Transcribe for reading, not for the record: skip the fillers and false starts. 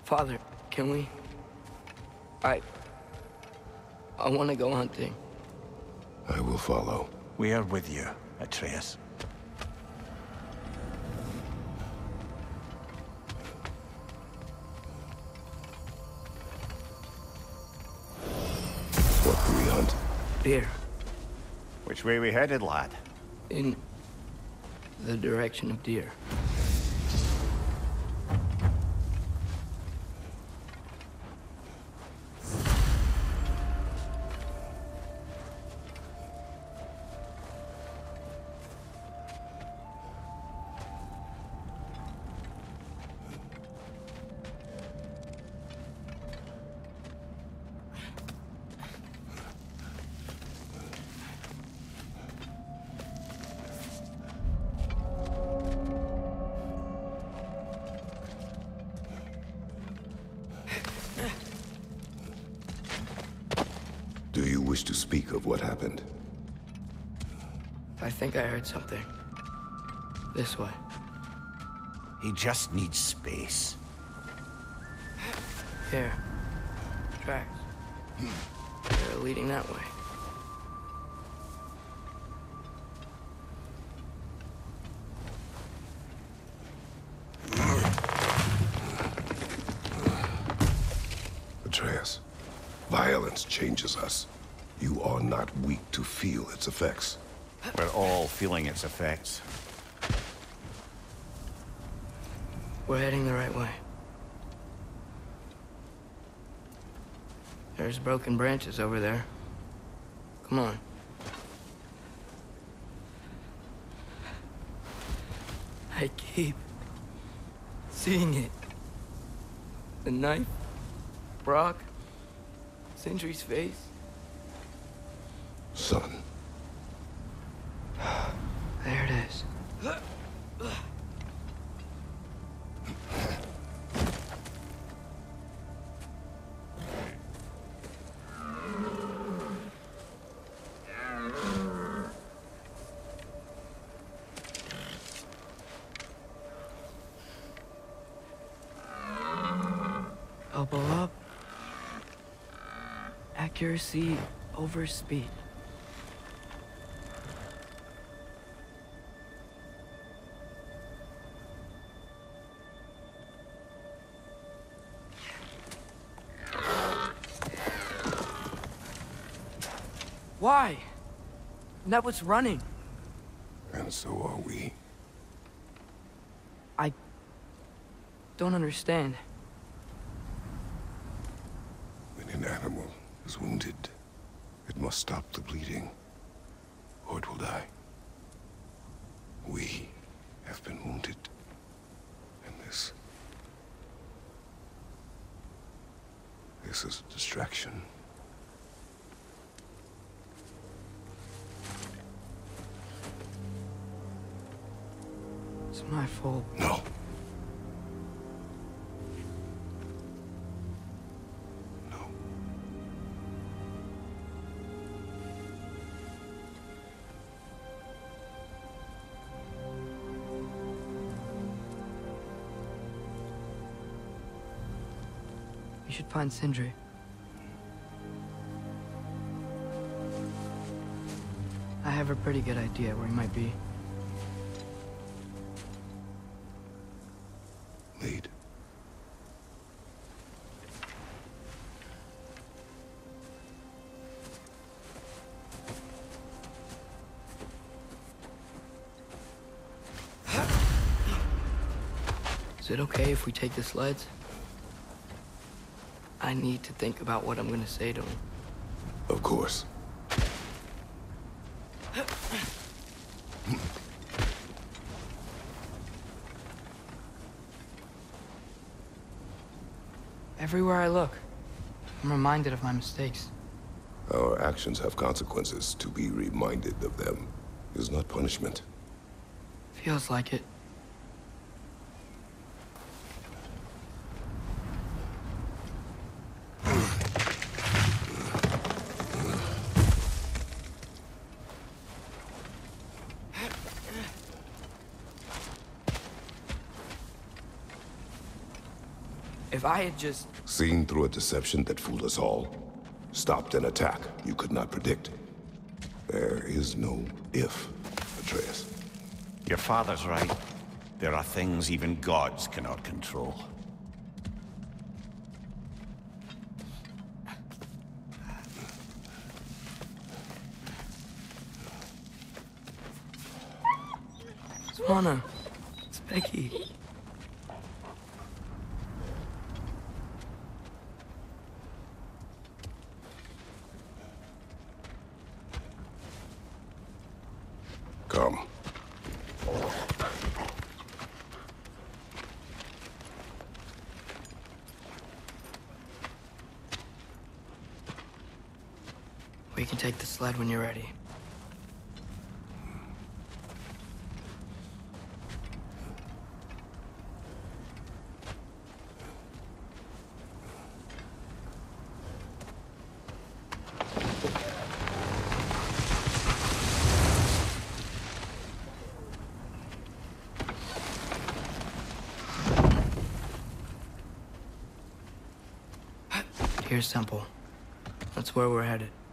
Father, can we... I want to go hunting. I will follow. We are with you, Atreus. What do we hunt? Deer. Which way we headed, lad? In the direction of deer. Do you wish to speak of what happened? I think I heard something. This way. He just needs space. Here. Tracks. They're leading that way. Atreus, violence changes us. You are not weak to feel its effects. We're all feeling its effects. We're heading the right way. There's broken branches over there. Come on. I keep seeing it. The knife, Brock, Sindri's face. Son. There it is. Elbow up. Accuracy over speed. Why? That was running. And so are we. I don't understand. When an animal is wounded, it must stop the bleeding, or it will die. We have been wounded. And this is a distraction. It's my fault. No. No. We should find Sindri. I have a pretty good idea where he might be. Lead. Is it okay if we take the sleds? I need to think about what I'm gonna say to him. Of course. Everywhere I look, I'm reminded of my mistakes. Our actions have consequences. To be reminded of them is not punishment. Feels like it. If I had just... Seen through a deception that fooled us all. Stopped an attack you could not predict. There is no if, Atreus. Your father's right. There are things even gods cannot control. Swana, it's Becky. Come. We can take the sled when you're ready. Here's Temple. That's where we're headed.